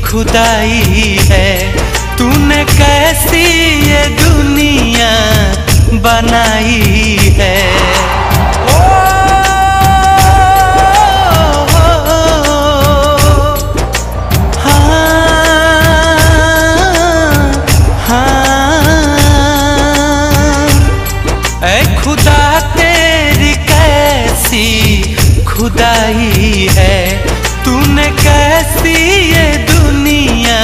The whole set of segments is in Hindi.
खुदाई है। तूने कैसी ये दुनिया बनाई है। खुदा तेरी कैसी खुदाई है। तूने कैसी ये दुनिया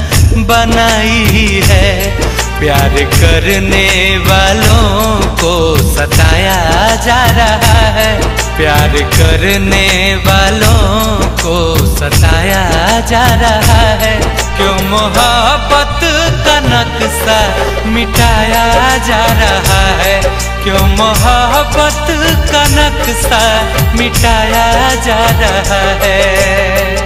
बनाई है। प्यार करने वालों को सताया जा रहा है। प्यार करने वालों को सताया जा रहा है। क्यों मोहब्बत का नक्शा मिटाया जा रहा है। क्यों मोहब्बत का नक्शा मिटाया जा रहा है।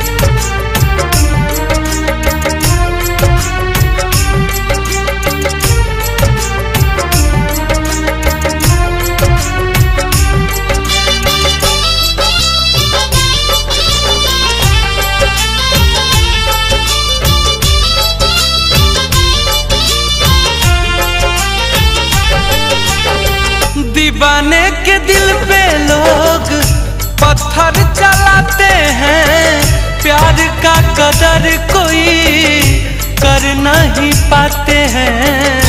दीवाने के दिल पे लोग पत्थर चलाते हैं। प्यार का कदर कोई कर नहीं पाते हैं।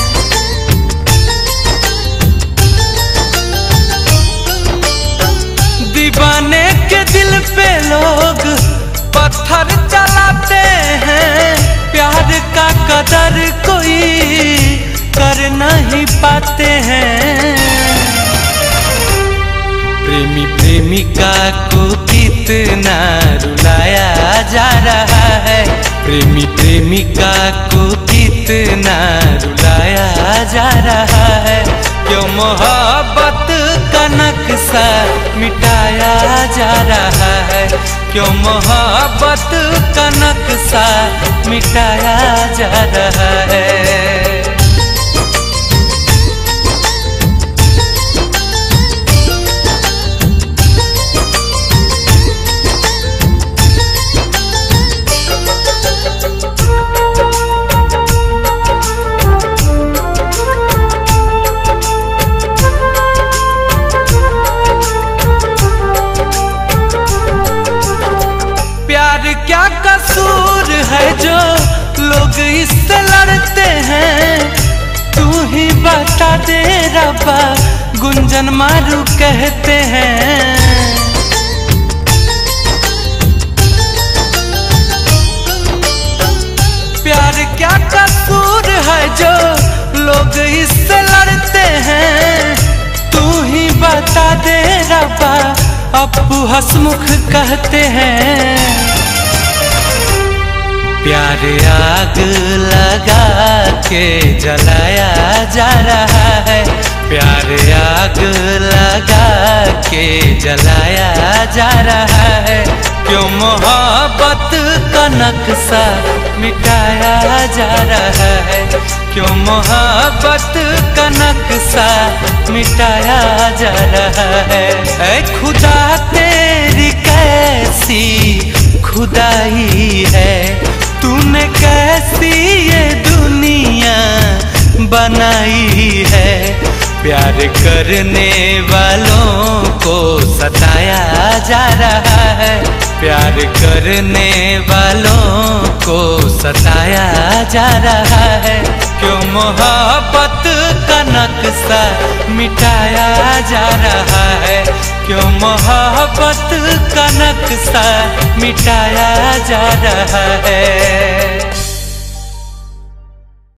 दीवाने के दिल पे लोग पत्थर चलाते हैं। प्यार का कदर कोई कर नहीं पाते हैं। प्रेमी प्रेमिका को कितना रुलाया जा रहा है। प्रेमी प्रेमिका को कितना रुलाया जा रहा है। क्यों मोहब्बत का नक्शा मिटाया जा रहा है। क्यों मोहब्बत का नक्शा मिटाया जा रहा है। क्या कसूर है जो लोग इससे लड़ते हैं। तू ही बता दे रब्बा, गुंजन मारू कहते हैं। प्यार क्या कसूर है जो लोग इससे लड़ते हैं। तू ही बता दे रब्बा, अप्पू हसमुख कहते हैं। प्यार आग लगा के जलाया जा रहा है। प्यार आग लगा के जलाया जा रहा है। क्यों मोहब्बत का नक्शा मिटाया जा रहा है। क्यों मोहब्बत का नक्शा मिटाया जा रहा है। ऐ खुदा तेरी कैसी खुदाई है। तूने कैसी ये दुनिया बनाई है। प्यार करने वालों को सताया जा रहा है। प्यार करने वालों को सताया जा रहा है। क्यों मोहब्बत का नक्शा मिटाया जा रहा है। क्यों मोहब्बत का नक्शा मिटाया जा रहा है।